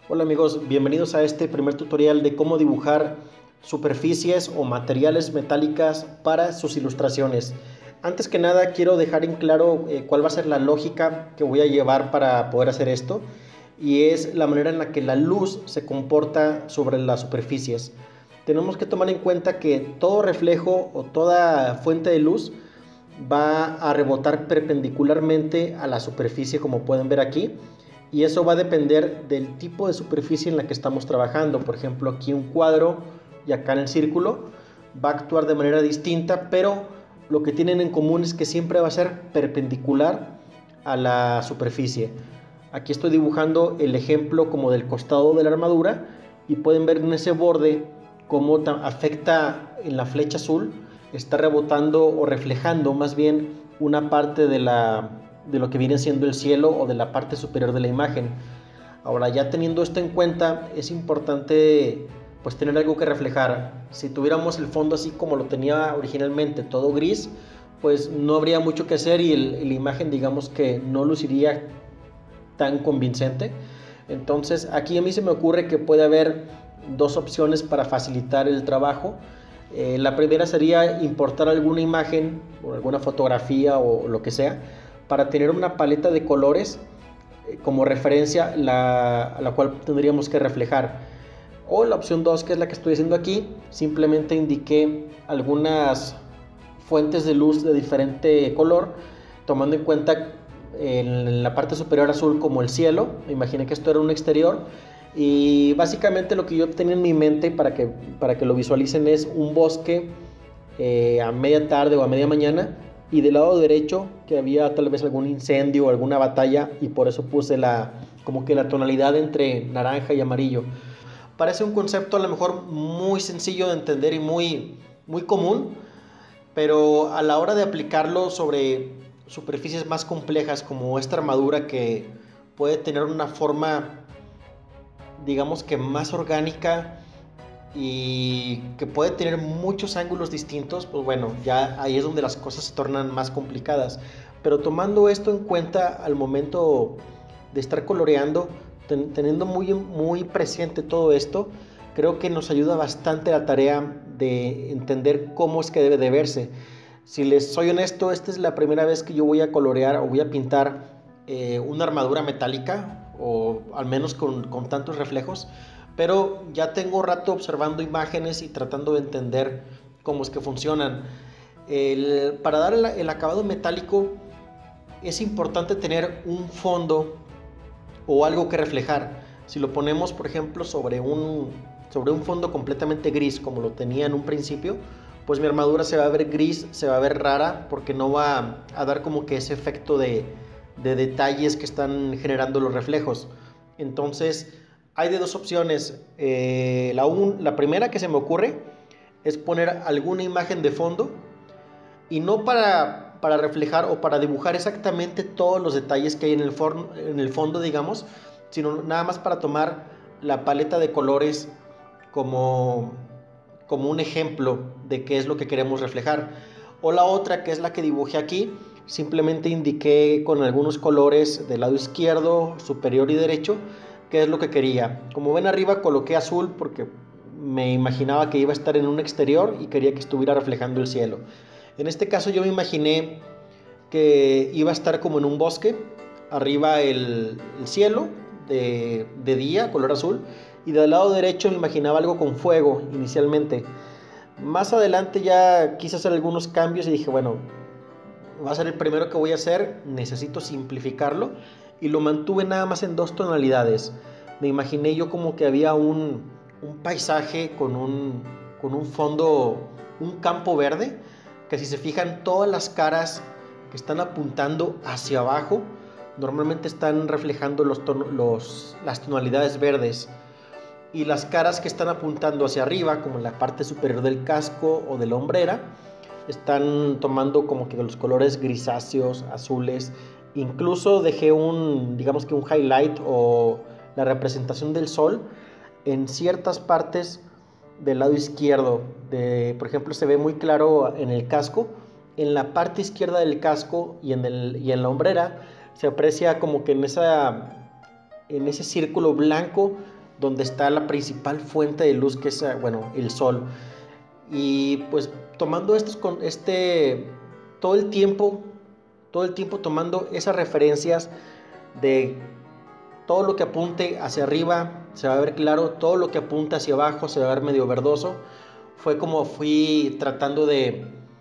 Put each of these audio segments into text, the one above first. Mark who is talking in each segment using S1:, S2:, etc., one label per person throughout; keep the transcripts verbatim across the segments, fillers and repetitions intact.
S1: Hola amigos, bienvenidos a este primer tutorial de cómo dibujar superficies o materiales metálicas para sus ilustraciones. Antes que nada quiero dejar en claro eh, cuál va a ser la lógica que voy a llevar para poder hacer esto, y es la manera en la que la luz se comporta sobre las superficies. Tenemos que tomar en cuenta que todo reflejo o toda fuente de luz va a rebotar perpendicularmente a la superficie, como pueden ver aquí, y eso va a depender del tipo de superficie en la que estamos trabajando. Por ejemplo, aquí un cuadro y acá en el círculo va a actuar de manera distinta, pero lo que tienen en común es que siempre va a ser perpendicular a la superficie. Aquí estoy dibujando el ejemplo como del costado de la armadura, y pueden ver en ese borde cómo afecta en la flecha azul, está rebotando o reflejando más bien una parte de la de lo que viene siendo el cielo o de la parte superior de la imagen. Ahora, ya teniendo esto en cuenta, es importante pues tener algo que reflejar. Si tuviéramos el fondo así como lo tenía originalmente, todo gris, pues no habría mucho que hacer, y el, la imagen digamos que no luciría tan convincente. Entonces aquí a mí se me ocurre que puede haber dos opciones para facilitar el trabajo. Eh, la primera sería importar alguna imagen o alguna fotografía o lo que sea, para tener una paleta de colores eh, como referencia, la, a la cual tendríamos que reflejar. O la opción dos, que es la que estoy haciendo aquí, simplemente indiqué algunas fuentes de luz de diferente color, tomando en cuenta en la parte superior azul como el cielo. Me imaginé que esto era un exterior, y básicamente lo que yo tenía en mi mente para que, para que lo visualicen es un bosque eh, a media tarde o a media mañana, y del lado derecho que había tal vez algún incendio o alguna batalla, y por eso puse la, como que la tonalidad entre naranja y amarillo. Parece un concepto a lo mejor muy sencillo de entender y muy, muy común, pero a la hora de aplicarlo sobre superficies más complejas como esta armadura, que puede tener una forma digamos que más orgánica y que puede tener muchos ángulos distintos, pues bueno, ya ahí es donde las cosas se tornan más complicadas. Pero tomando esto en cuenta al momento de estar coloreando, ten, teniendo muy, muy presente todo esto, creo que nos ayuda bastante la tarea de entender cómo es que debe de verse. Si les soy honesto, esta es la primera vez que yo voy a colorear o voy a pintar eh, una armadura metálica, o al menos con, con tantos reflejos, pero ya tengo rato observando imágenes y tratando de entender cómo es que funcionan. El, para dar el, el acabado metálico es importante tener un fondo o algo que reflejar. Si lo ponemos, por ejemplo, sobre un, sobre un fondo completamente gris, como lo tenía en un principio, pues mi armadura se va a ver gris, se va a ver rara, porque no va a dar como que ese efecto de, de detalles que están generando los reflejos. Entonces, hay de dos opciones. Eh, la, un, la primera que se me ocurre es poner alguna imagen de fondo, y no para, para reflejar o para dibujar exactamente todos los detalles que hay en el, for, en el fondo, digamos, sino nada más para tomar la paleta de colores como, como un ejemplo de qué es lo que queremos reflejar. O la otra, que es la que dibujé aquí, simplemente indiqué con algunos colores del lado izquierdo, superior y derecho qué es lo que quería. Como ven arriba coloqué azul porque me imaginaba que iba a estar en un exterior y quería que estuviera reflejando el cielo. En este caso yo me imaginé que iba a estar como en un bosque, arriba el, el cielo de, de día, color azul, y del lado derecho me imaginaba algo con fuego inicialmente. Más adelante ya quise hacer algunos cambios y dije, bueno, va a ser el primero que voy a hacer, necesito simplificarlo, y lo mantuve nada más en dos tonalidades. Me imaginé yo como que había un, un paisaje con un, con un fondo, un campo verde, que si se fijan todas las caras que están apuntando hacia abajo normalmente están reflejando los tono, los, las tonalidades verdes, y las caras que están apuntando hacia arriba, como en la parte superior del casco o de la hombrera, están tomando como que los colores grisáceos, azules. Incluso dejé un, digamos que un highlight o la representación del sol en ciertas partes del lado izquierdo. De, por ejemplo, se ve muy claro en el casco. En la parte izquierda del casco y en, el, y en la hombrera se aprecia como que en, esa, en ese círculo blanco donde está la principal fuente de luz, que es, bueno, el sol. Y pues tomando estos con este todo el tiempo, todo el tiempo tomando esas referencias de todo lo que apunte hacia arriba se va a ver claro, todo lo que apunte hacia abajo se va a ver medio verdoso. Fue como fui tratando de,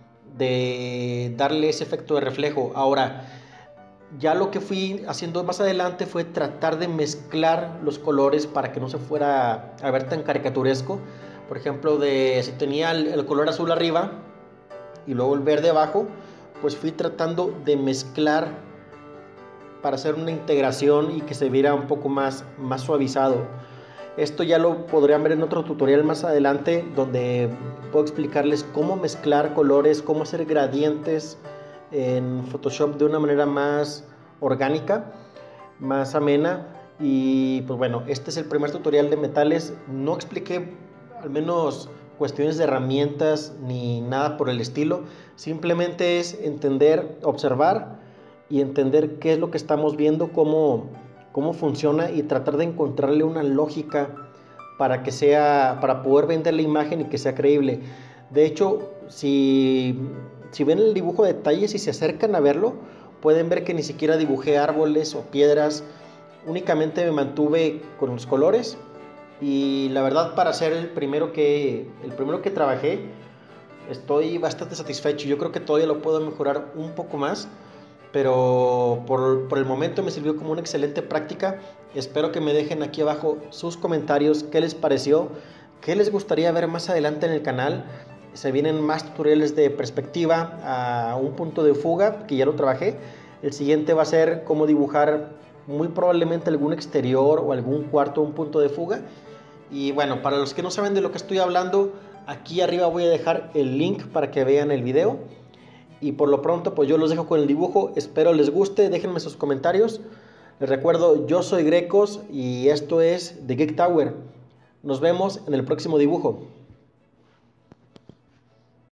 S1: de darle ese efecto de reflejo. Ahora, ya lo que fui haciendo más adelante fue tratar de mezclar los colores para que no se fuera a ver tan caricaturesco. Por ejemplo, de si tenía el, el color azul arriba y luego el verde abajo, pues fui tratando de mezclar para hacer una integración y que se viera un poco más, más suavizado. Esto ya lo podrían ver en otro tutorial más adelante, donde puedo explicarles cómo mezclar colores, cómo hacer gradientes en Photoshop de una manera más orgánica, más amena. Y pues bueno, este es el primer tutorial de metales. No expliqué al menos cuestiones de herramientas ni nada por el estilo. Simplemente es entender, observar y entender qué es lo que estamos viendo, cómo, cómo funciona, y tratar de encontrarle una lógica para que sea, para poder vender la imagen y que sea creíble. De hecho, si, si ven el dibujo de detalles y se acercan a verlo, pueden ver que ni siquiera dibujé árboles o piedras, únicamente me mantuve con los colores. Y la verdad, para ser el primero que, el primero que trabajé, estoy bastante satisfecho. Yo creo que todavía lo puedo mejorar un poco más, pero por, por el momento me sirvió como una excelente práctica. Espero que me dejen aquí abajo sus comentarios, qué les pareció, qué les gustaría ver más adelante en el canal. Se vienen más tutoriales de perspectiva a un punto de fuga, que ya lo trabajé. El siguiente va a ser cómo dibujar muy probablemente algún exterior o algún cuarto, un punto de fuga. Y bueno, para los que no saben de lo que estoy hablando, aquí arriba voy a dejar el link para que vean el video. Y por lo pronto, pues yo los dejo con el dibujo. Espero les guste, déjenme sus comentarios. Les recuerdo, yo soy Grecos y esto es The Geek Tower. Nos vemos en el próximo dibujo.